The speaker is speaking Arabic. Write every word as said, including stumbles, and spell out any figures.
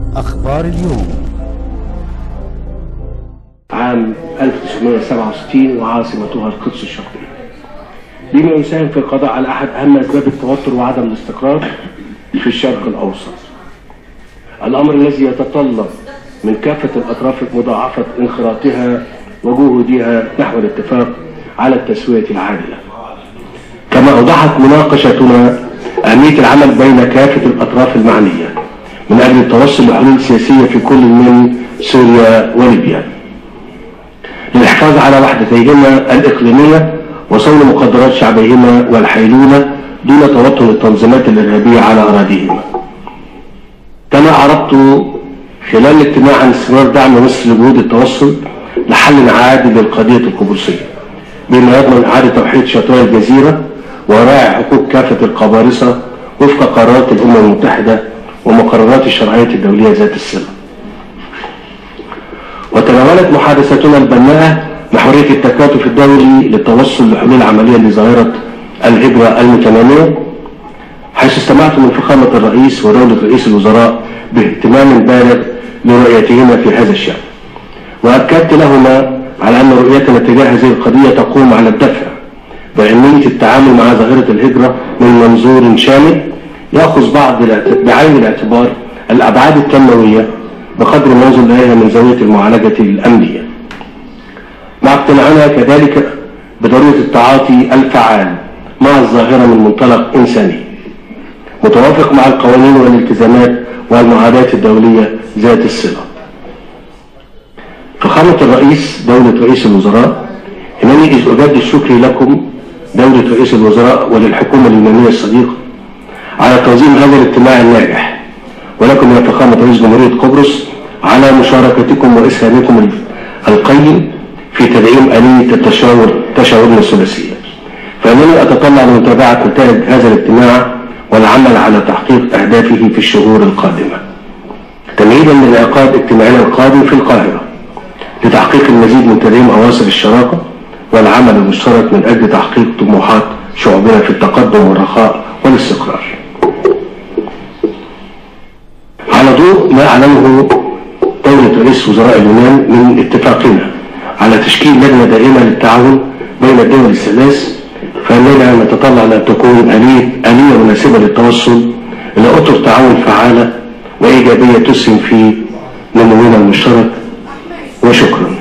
أخبار اليوم. عام ألف وتسعمائة وسبعة وستين وعاصمتها القدس الشرقية، بما يساهم في القضاء على أحد أهم أسباب التوتر وعدم الاستقرار في الشرق الأوسط، الأمر الذي يتطلب من كافة الأطراف مضاعفة انخراطها وجهودها نحو الاتفاق على التسوية العادلة. كما أوضحت مناقشتنا أهمية العمل بين كافة الأطراف المعنية من أجل التوصل لحلول سياسية في كل من سوريا وليبيا للحفاظ على وحدتيهما الإقليمية وصون مقدرات شعبيهما والحيلولة دون توطن التنظيمات الإرهابية على أراضيهما. كما عرضت خلال الاجتماع عن استمرار دعم مصر لجهود التوصل لحل عادل للقضية القبرصية بما يضمن إعادة توحيد شاطئي الجزيرة وراعي حقوق كافة القبارصة وفق قرارات الأمم المتحدة ومقررات الشرعية الدولية ذات الصلة. وتناولت محادثتنا البناءة محورية التكاتف الدولي للتوصل لحلول عملية لظاهرة الهجرة المتنامية، حيث استمعت من فخامة الرئيس ودولة رئيس الوزراء باهتمام بالغ لرؤيتهما في هذا الشأن، وأكدت لهما على أن رؤيتنا تجاه هذه القضية تقوم على الدفع بأهمية التعامل مع ظاهرة الهجرة من منظور شامل يأخذ بعض بعين الاعتبار الأبعاد التنموية بقدر ما ينظر إليها من زاوية المعالجة الأمنية، مع اقتناعنا كذلك بضرورة التعاطي الفعال مع الظاهرة من منطلق إنساني متوافق مع القوانين والالتزامات والمعاهدات الدولية ذات الصلة. فخامة الرئيس دولة رئيس الوزراء، إنني إذ أجدد شكري لكم دولة رئيس الوزراء وللحكومة اليونانية الصديقة على تنظيم هذا الاجتماع الناجح، ولكم يا فخامة رئيس جمهورية قبرص على مشاركتكم وإسهامكم القيم في تدعيم آلية التشاور تشاورنا الثلاثية. فإنني أتطلع لمتابعة نتائج هذا الاجتماع والعمل على تحقيق أهدافه في الشهور القادمة، تمهيدا لانعقاد اجتماعنا القادم في القاهرة لتحقيق المزيد من تدعيم أواصر الشراكة والعمل المشترك من أجل تحقيق طموحات شعوبنا في التقدم والرخاء والاستقرار. على ضوء ما أعلنه دولة رئيس وزراء اليونان من اتفاقنا على تشكيل لجنة دائمة للتعاون بين الدول الثلاث، فإننا نتطلع أن تكون آلية آلية مناسبة للتوصل إلى أطر تعاون فعالة وإيجابية تسهم في نمونا المشترك. وشكرا.